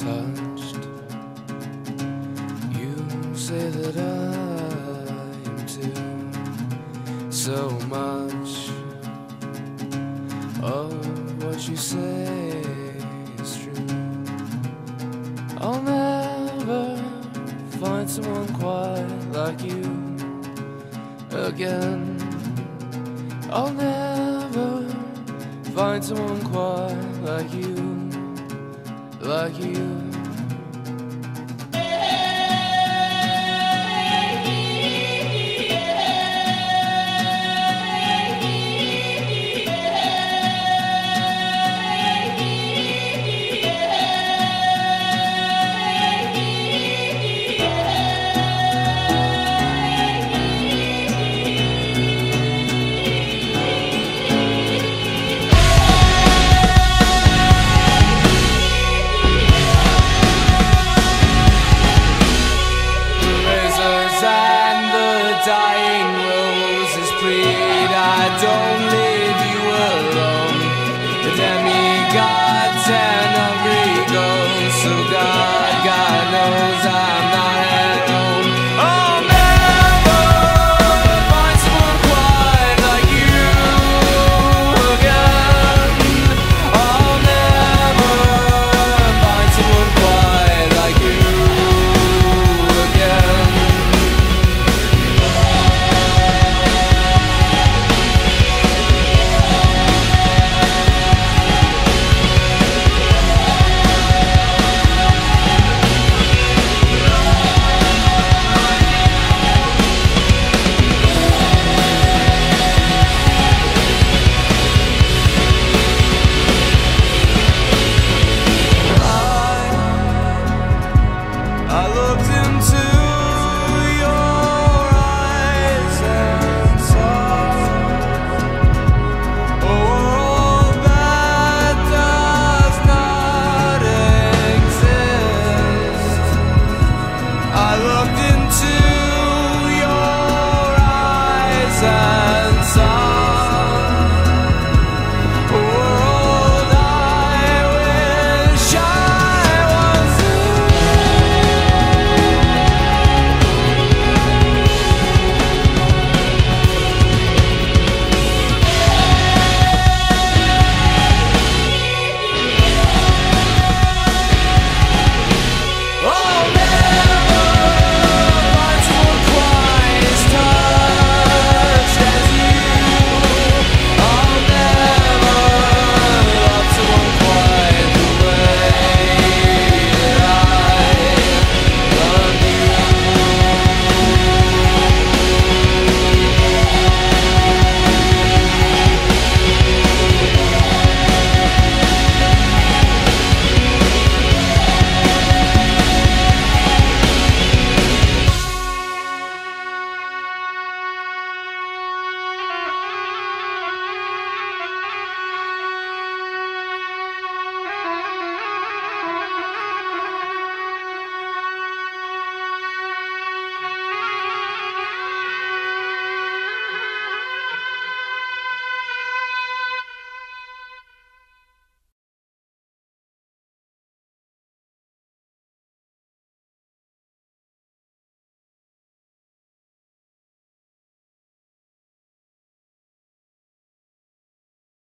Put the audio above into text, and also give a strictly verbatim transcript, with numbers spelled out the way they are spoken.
touched. You say that I am too. So much of what you say is true. I'll never find someone quite like you again. I'll never find someone quite like you, like you. Dying roses plead, I don't leave you alone. The demigods and hungry ghosts, so God